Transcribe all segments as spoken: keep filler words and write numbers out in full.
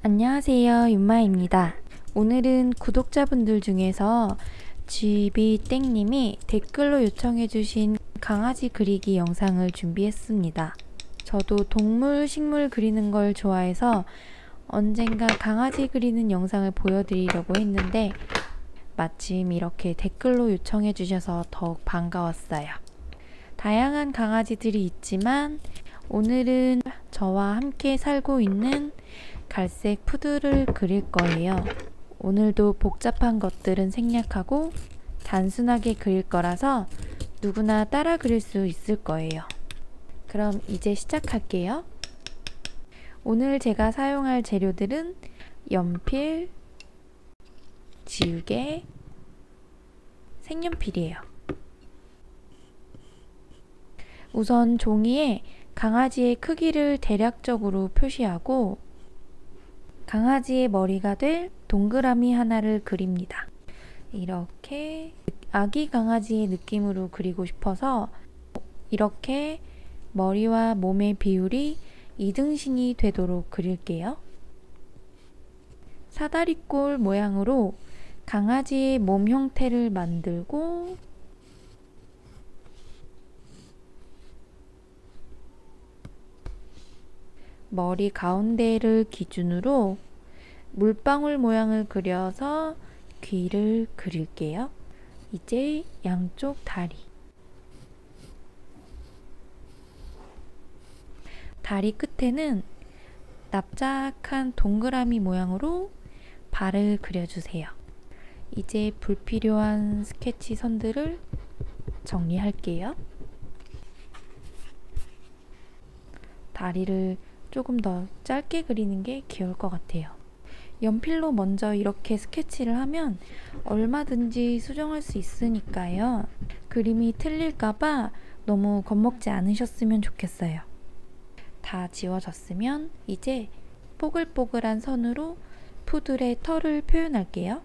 안녕하세요, 윤마입니다. 오늘은 구독자분들 중에서 지비땡님이 댓글로 요청해주신 강아지 그리기 영상을 준비했습니다. 저도 동물, 식물 그리는 걸 좋아해서 언젠가 강아지 그리는 영상을 보여드리려고 했는데 마침 이렇게 댓글로 요청해주셔서 더욱 반가웠어요. 다양한 강아지들이 있지만 오늘은 저와 함께 살고 있는 갈색 푸들을 그릴 거예요. 오늘도 복잡한 것들은 생략하고 단순하게 그릴 거라서 누구나 따라 그릴 수 있을 거예요. 그럼 이제 시작할게요. 오늘 제가 사용할 재료들은 연필, 지우개, 색연필이에요. 우선 종이에 강아지의 크기를 대략적으로 표시하고 강아지의 머리가 될 동그라미 하나를 그립니다. 이렇게 아기 강아지의 느낌으로 그리고 싶어서 이렇게 머리와 몸의 비율이 이등신이 되도록 그릴게요. 사다리꼴 모양으로 강아지의 몸 형태를 만들고 머리 가운데를 기준으로 물방울 모양을 그려서 귀를 그릴게요. 이제 양쪽 다리. 다리 끝에는 납작한 동그라미 모양으로 발을 그려주세요. 이제 불필요한 스케치 선들을 정리할게요. 다리를 조금 더 짧게 그리는 게 귀여울 것 같아요. 연필로 먼저 이렇게 스케치를 하면 얼마든지 수정할 수 있으니까요. 그림이 틀릴까봐 너무 겁먹지 않으셨으면 좋겠어요. 다 지워졌으면 이제 뽀글뽀글한 선으로 푸들의 털을 표현할게요.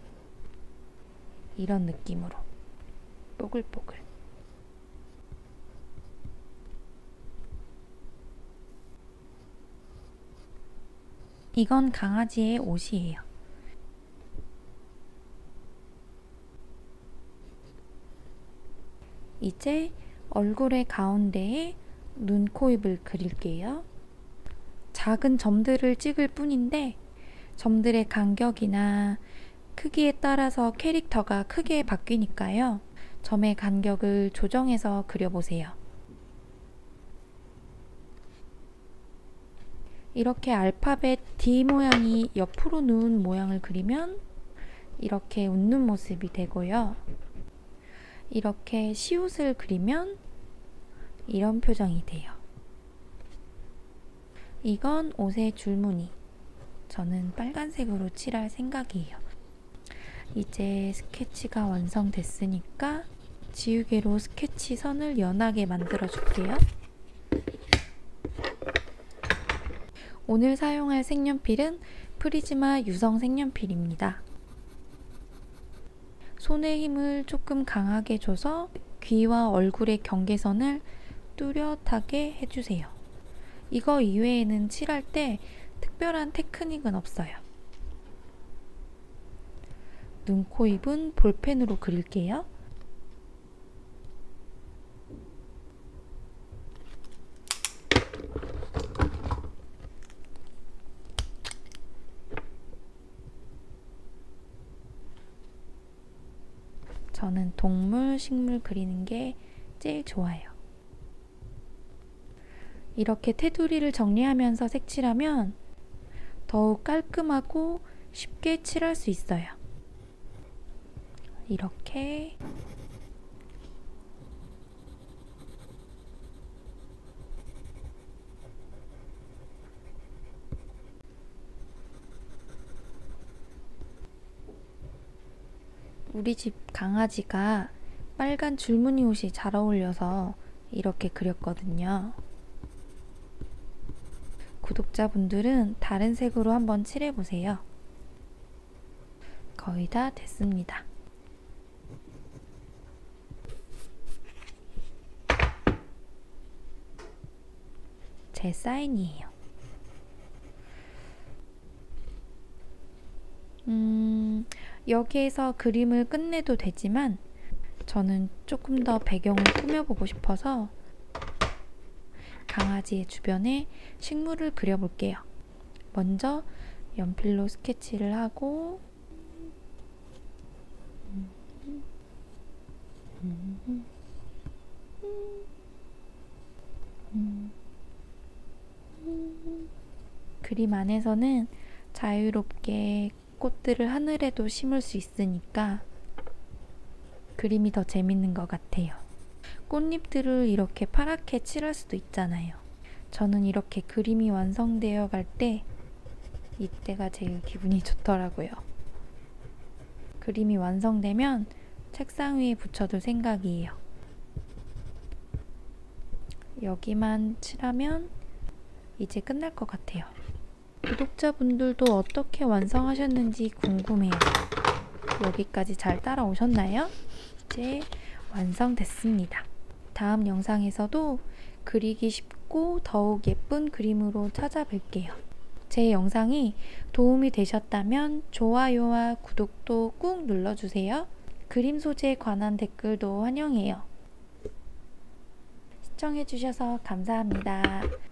이런 느낌으로 뽀글뽀글. 이건 강아지의 옷이에요. 이제 얼굴의 가운데에 눈, 코, 입을 그릴게요. 작은 점들을 찍을 뿐인데 점들의 간격이나 크기에 따라서 캐릭터가 크게 바뀌니까요. 점의 간격을 조정해서 그려보세요. 이렇게 알파벳 D 모양이 옆으로 누운 모양을 그리면 이렇게 웃는 모습이 되고요. 이렇게 시옷을 그리면 이런 표정이 돼요. 이건 옷의 줄무늬. 저는 빨간색으로 칠할 생각이에요. 이제 스케치가 완성됐으니까 지우개로 스케치 선을 연하게 만들어 줄게요. 오늘 사용할 색연필은 프리즈마 유성 색연필입니다. 손의 힘을 조금 강하게 줘서 귀와 얼굴의 경계선을 뚜렷하게 해주세요. 이거 이외에는 칠할 때 특별한 테크닉은 없어요. 눈, 코, 입은 볼펜으로 그릴게요. 저는 동물, 식물 그리는 게 제일 좋아요. 이렇게 테두리를 정리하면서 색칠하면 더욱 깔끔하고 쉽게 칠할 수 있어요. 이렇게 우리 집 강아지가 빨간 줄무늬 옷이 잘 어울려서 이렇게 그렸거든요. 구독자분들은 다른 색으로 한번 칠해보세요. 거의 다 됐습니다. 제 사인이에요. 음, 여기에서 그림을 끝내도 되지만 저는 조금 더 배경을 꾸며보고 싶어서 강아지의 주변에 식물을 그려볼게요. 먼저 연필로 스케치를 하고 그림 안에서는 자유롭게 꽃들을 하늘에도 심을 수 있으니까 그림이 더 재밌는 것 같아요. 꽃잎들을 이렇게 파랗게 칠할 수도 있잖아요. 저는 이렇게 그림이 완성되어 갈 때 이때가 제일 기분이 좋더라고요. 그림이 완성되면 책상 위에 붙여둘 생각이에요. 여기만 칠하면 이제 끝날 것 같아요. 구독자분들도 어떻게 완성하셨는지 궁금해요. 여기까지 잘 따라오셨나요? 이제 완성됐습니다. 다음 영상에서도 그리기 쉽고 더욱 예쁜 그림으로 찾아뵐게요. 제 영상이 도움이 되셨다면 좋아요와 구독도 꾹 눌러주세요. 그림 소재에 관한 댓글도 환영해요. 시청해주셔서 감사합니다.